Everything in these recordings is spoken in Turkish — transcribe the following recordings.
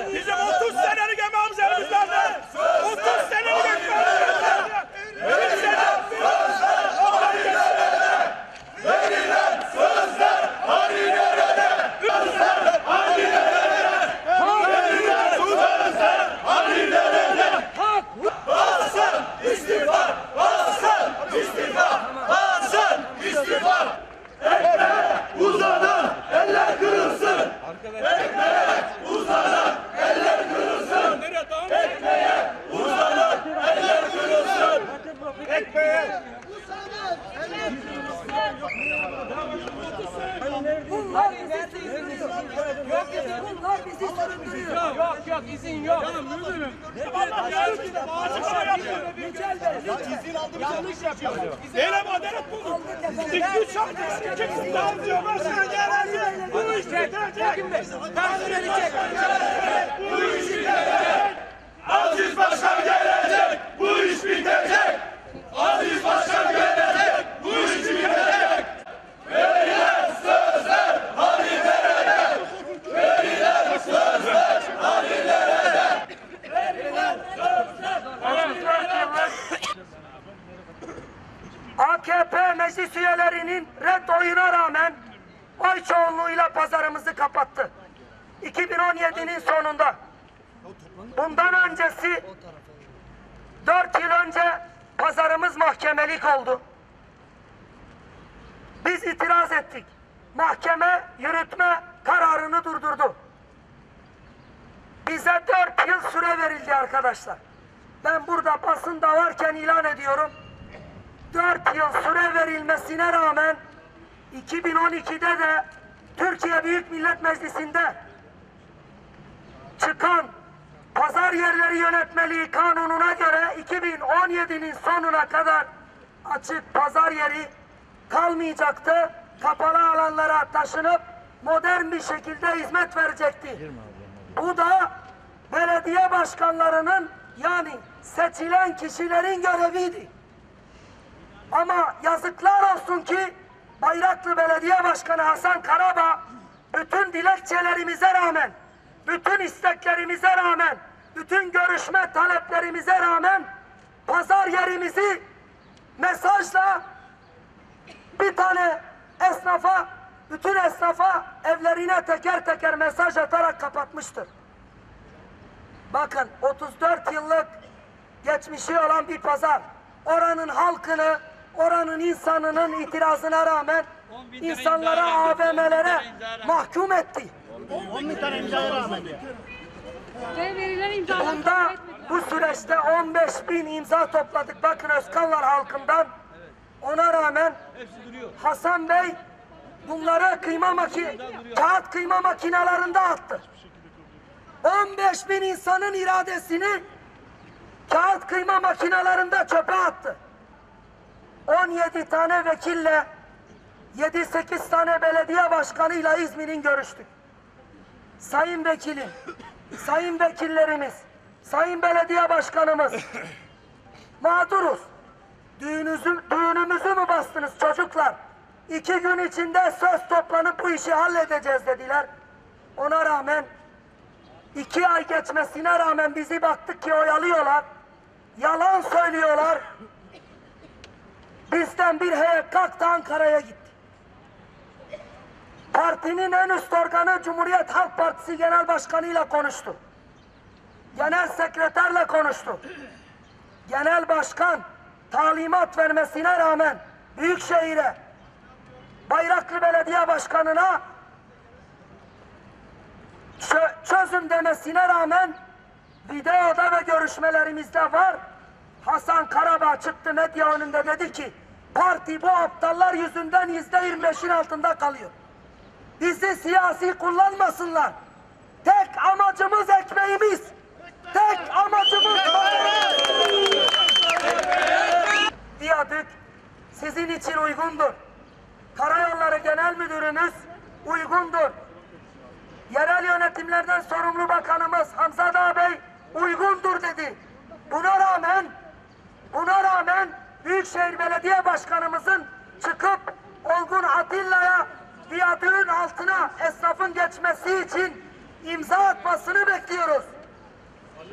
Bizim 30 senelik emeğimiz elimizlerde. 30 senelik ekmeğimiz elimizlerde. Verilen sözler hani nerede? Sözler hani nerede? Verilen sözler hani nerede? Basın istifa! Basın istifa! Basın istifa! Ekmeğe uzanan eller kırılsın! Ekmeğe uzanan eller kırılsın! Ekmeğe uzanan eller kırılsın! Ekmeğe Bunlar bizi sürüyor. Bunlar bizi sürüyor. Yok izin yok. Yanlış yapıyor. Eylem adalet bulduk. Dikkat şarkısı çeksin. Tanrı'ya başına gelecek. Bu iş bitecek. bu iş bitecek! Aziz Başkan gelecek! Bu iş bitecek! Aziz Başkan gelecek! Bu iş bitecek! Verilen sözler hani nerede? Verilen sözler hani nerede? Verilen sözler hani nerede? AKP meclis üyelerinin red oyuna rağmen oy çoğunluğuyla pazarımızı kapattı. 2017'nin sonunda. Bundan öncesi 4 yıl önce pazarımız mahkemelik oldu. Biz itiraz ettik. Mahkeme yürütme kararını durdurdu. Bize 4 yıl süre verildi arkadaşlar. Ben burada basında varken ilan ediyorum. 4 yıl süre verilmesine rağmen 2012'de de Türkiye Büyük Millet Meclisi'nde çıkan Pazar Yerleri Yönetmeliği Kanunu'na göre 2017'nin sonuna kadar açık pazar yeri kalmayacaktı. Kapalı alanlara taşınıp modern bir şekilde hizmet verecekti. Bu da belediye başkanlarının, yani seçilen kişilerin göreviydi. Ama yazıklar olsun ki Bayraklı Belediye Başkanı Hasan Karabağ bütün dilekçelerimize rağmen, bütün isteklerimize rağmen, bütün görüşme taleplerimize rağmen pazar yerimizi mesajla bir tane esnafa, bütün esnafa evlerine teker teker mesaj atarak kapatmıştır. Bakın 34 yıllık geçmişi olan bir pazar, oranın halkını, oranın insanının itirazına rağmen insanlara, AVM'lere mahkum etti. 10 bin tane imzaya rağmen. Bunda bu süreçte 15 bin imza topladık. Bakın Özkanlar halkından. Ona rağmen Hasan Bey bunları kağıt kıyma makinelerinde attı. 15 bin insanın iradesini kağıt kıyma makinelerinde çöpe attı. 17 tane vekille 7-8 tane belediye başkanıyla İzmir'in görüştük. Sayın vekilim, sayın vekillerimiz, sayın belediye başkanımız, mağduruz. Düğünümüzü mü bastınız çocuklar? 2 gün içinde söz toplanıp bu işi halledeceğiz dediler. Ona rağmen 2 ay geçmesine rağmen bizi baktık ki oyalıyorlar. Yalan söylüyorlar. Bizden bir heyet kalktı Ankara'ya gitti. Partinin en üst organı Cumhuriyet Halk Partisi Genel Başkanı ile konuştu. Genel sekreterle konuştu. Genel Başkan talimat vermesine rağmen Büyükşehir'e, Bayraklı Belediye Başkanı'na çözüm demesine rağmen videoda ve görüşmelerimizde var. Hasan Karabağ çıktı medya önünde dedi ki parti bu aptallar yüzünden %25'in altında kalıyor. Bizi siyasi kullanmasınlar. Tek amacımız ekmeğimiz. Tek amacımız Viyadük sizin için uygundur. Karayolları Genel Müdürümüz uygundur. Yerel yönetimlerden sorumlu bakanımız Hamza Dağ Bey uygundur dedi. Buna rağmen Büyükşehir Belediye Başkanımızın çıkıp Olgun Atilla'ya viyadüğün altına esnafın geçmesi için imza atmasını bekliyoruz.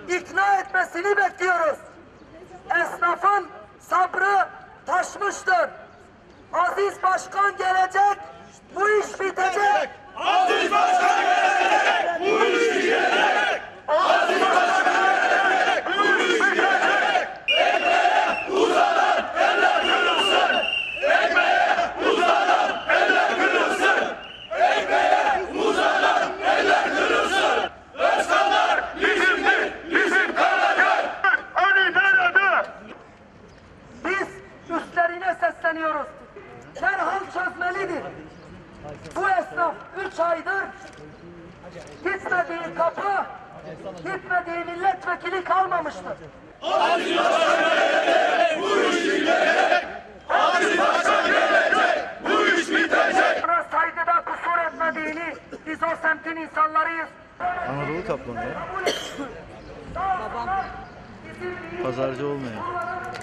ikna etmesini bekliyoruz. Esnafın sabrı taşmıştır. Aziz Başkan gelecek, bu iş bitecek. Aziz Başkan gelecek, bu iş bitecek. Aziz Başkan gelecek, bu iş bitecek. Ekmeğe uzanan eller kırılsın. Ekmeğe uzanan eller kırılsın. Ekmeğe uzanan eller kırılsın. Özkanlar bizimdir, bizim Karaköy. Ali nerede? Biz üstlerine sesleniyoruz. Derhal çözmelidir. Bu esnaf 3 aydır gitmediği kapı, gitmediği milletvekili kalmamıştır. Aziz Başkan gelecek, bu iş bitecek. Aziz Başkan gelecek, bu iş bitecek. Buna saygıda kusur etmediğini biz o semtin insanlarıyız. Anadolu Kaplanı ya. Babam. Pazarcı olmuyor.